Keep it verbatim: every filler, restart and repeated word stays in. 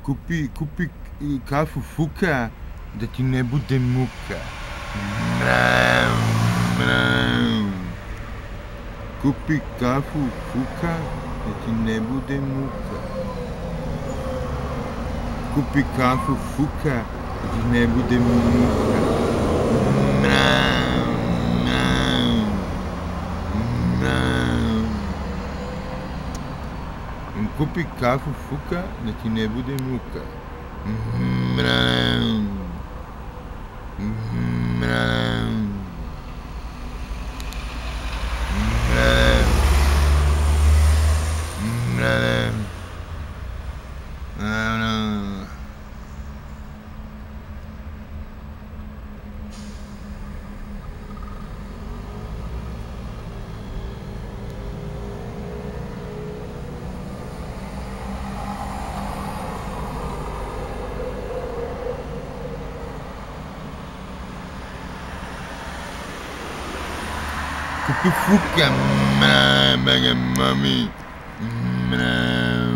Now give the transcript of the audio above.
Kupi, kupi kafu Fuka da ti ne bude muka. Mrav, mrav. Kupi kafu Fuka da ti ne bude muka. Kupi kafu Fuka da ti ne bude muka. Mrav, mrav, mrav. Kupi kafu Fuka da ti ne bude muka. Mrav, mrav, mrav, mrav, mrav. Kupi Fuka, mami, mami.